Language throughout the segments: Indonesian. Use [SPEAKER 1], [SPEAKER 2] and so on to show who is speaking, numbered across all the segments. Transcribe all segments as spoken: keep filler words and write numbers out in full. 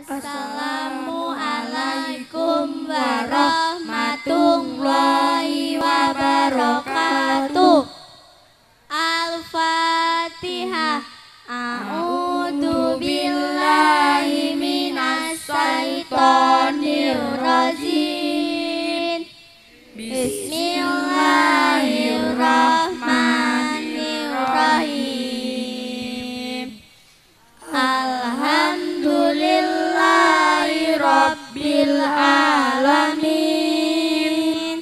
[SPEAKER 1] Assalamualaikum warahmatullahi wabarakatuh. Al-Fatihah. A'udzu billahi minas syaitonir rajim. Bismillahirrahmanirrahim. Alhamdulillahi rabbil alamin.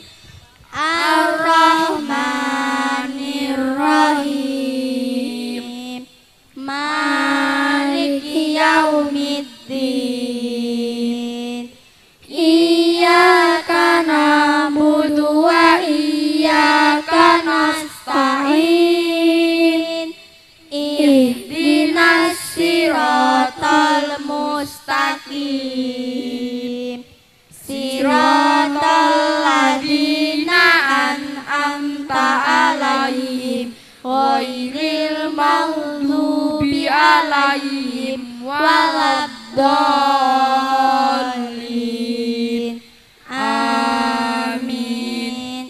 [SPEAKER 1] Ar-Rahmanir-Rahim. Maliki yaumiddin. Iyyaka na'budu wa iyyaka nasta'in. Ihdinas siratal mustaqim. Siratal ladzina an'amta 'alaihim ghairil maghdubi 'alaihim waladdallin. Amin.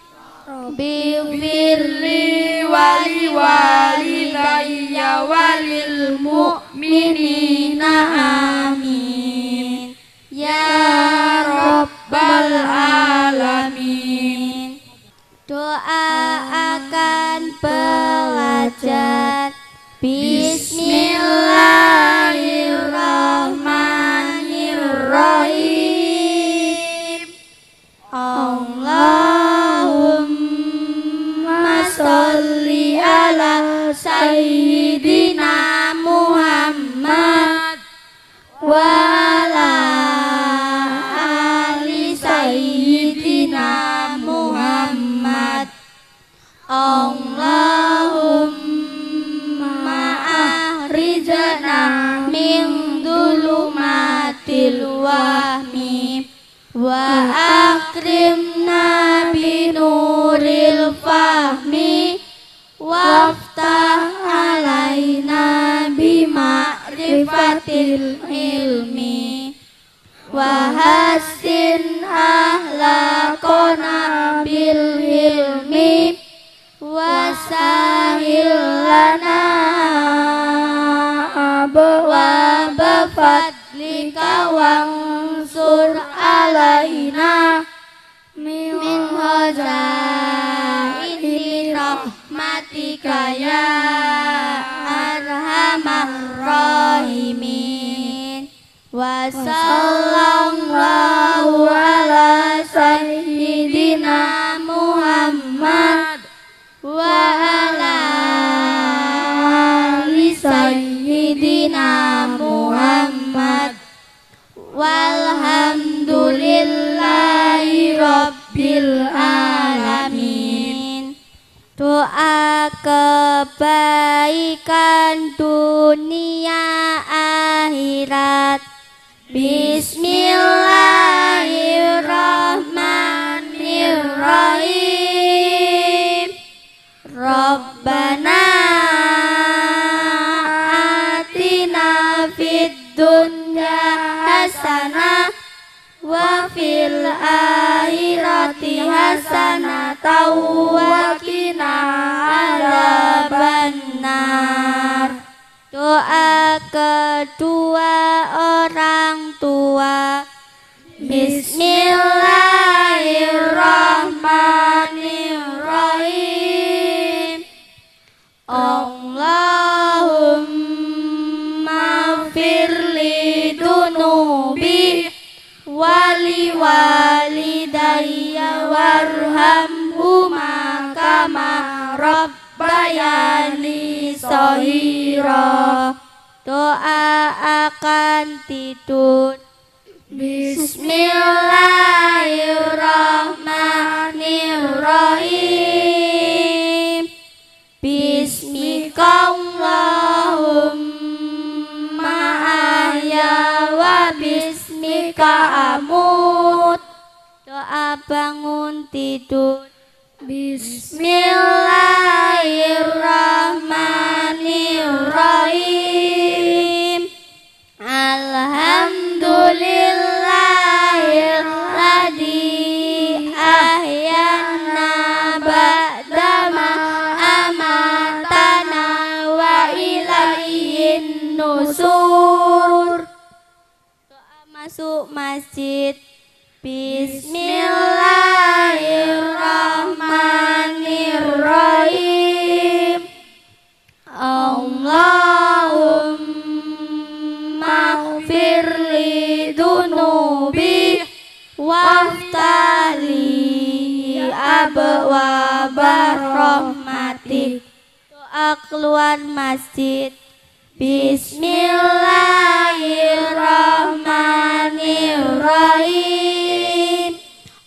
[SPEAKER 1] Rabbighfirli wali walidayya walil mu'minina amin. Ya Rabbal alamin. Doa akan pelajar. Bismillahirrahmanirrahim. Allahumma sholli ala sayyidina Muhammad wa ala ali sayyidina Muhammad. Allahumma ahrijna min dhulumatil wahmi wa akrimna binuril fahmi waftah alaina bima'rifatil ilmi wa hassin ahlaqona bil ilmi wasahil lana abwaaba fadlika wansur alaina min khazaini rahmatika ya arhamar rahimin. Wa sallallahu ala sayyidina Muhammad wa ala ali sayyidina Muhammad walhamdulillahi rabbil alamin. Doa kebaikan dunia akhirat. Bismillahirrahmanirrahim. Rabbana atina fid dunya hasanah wa fil akhirati hasanah wa qina adzabannar. Doa kedua orang tua. Bismillahirrahmanirrahim. Allahumma firli dunubi wali walidayya warhamhuma kama rabbayani shaghira. Doa akan tidur. Bismillahirrahmanirrahim. Bismikallahumma ahya wa bismika amut. Doa bangun tidur. Bismillahirrahmanirrahim. Alhamdulillah masuk masjid. Bismillahirrahmanirrahim. Allahumma firli dunubi waftali abwaba rahmatik. Doa keluar masjid. Bismillahirrahmanirrahim.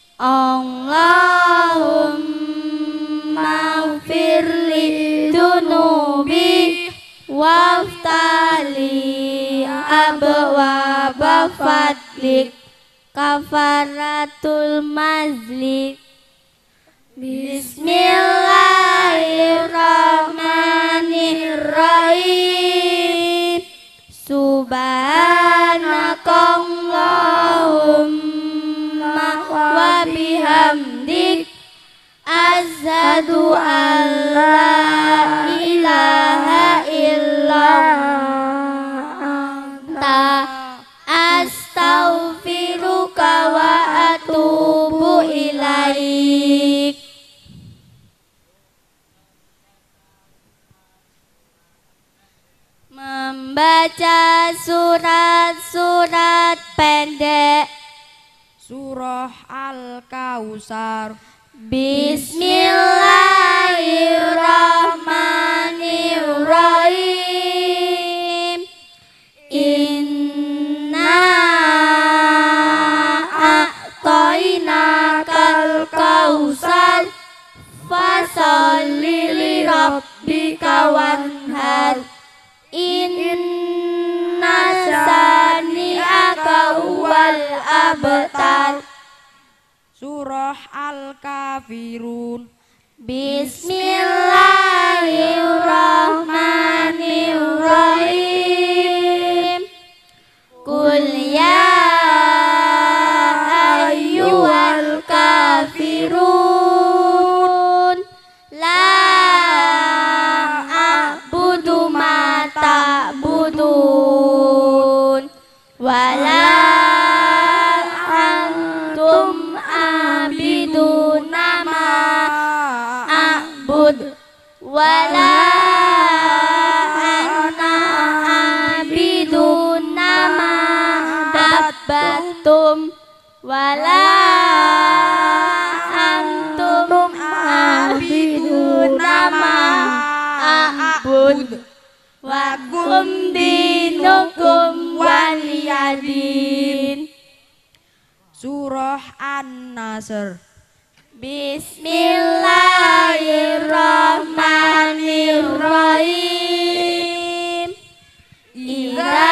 [SPEAKER 1] Allahumma firli dunubi waftali abwaba fadlik kafaratul mazlik. Bismillahirrahmanirrahim. Subhanakallahumma wa bihamdik asyhadu an la ilaha illa anta astaghfiruka wa atubu ilaik. Membaca surat-surat pendek.
[SPEAKER 2] Surah Al-Kautsar.
[SPEAKER 1] Bismillahirrahmanirrahim. Inna a'tainakal kautsar fasholli li rabbika wanhar. Inna sani'aka huwal abtar.
[SPEAKER 2] Surah Al-Kafirun.
[SPEAKER 1] Bismillahirrahmanirrahim. Qul ya ayyuhal kafirun la a'budu ma ta'budun wala antum abiduna ma a'bud wala ana abiduna ma abadtum wala antum abiduna ma a'bud wakum dinukum waliyadin.
[SPEAKER 2] Surah An-Nasr.
[SPEAKER 1] Bismillahirrahmanirrahim. Idza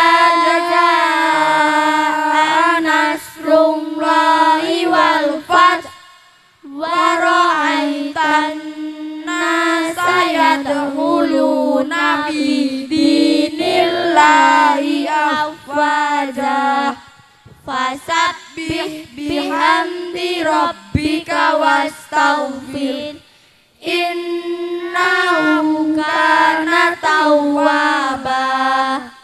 [SPEAKER 1] jaa nasrullahi wal fath wa ra'aitan nasa yadkhuluna fi dinillahi afwaja fasabbih bihamdi rabbika wastaghfir innahu kana tawwaba.